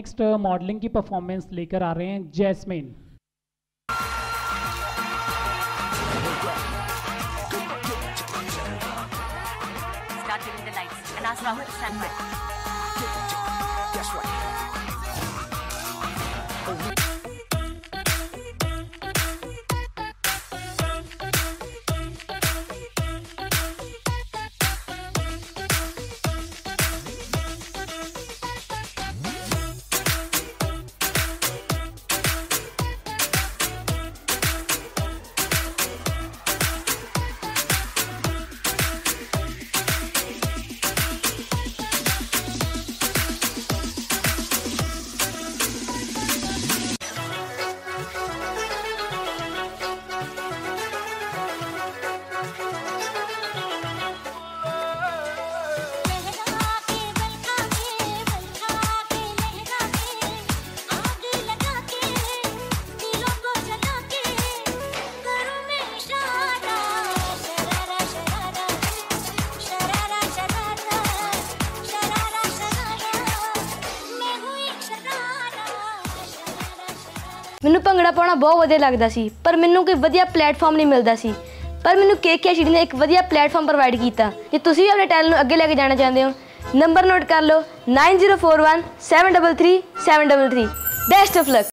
Next modelling की performance लेकर आ रहे हैं जैस्मिन। मैनू भंगड़ा पाना बहुत वधिया लगता सी, पर मैनू कोई वधिया प्लेटफॉर्म नहीं मिलता सी। पर मैनू KKHD ने एक वधिया प्लेटफॉर्म प्रोवाइड किया। जे तुसीं भी अपने टैलेंट अगे लेके जाना चाहते हो, नंबर नोट कर लो 9041 733 733। Best of luck.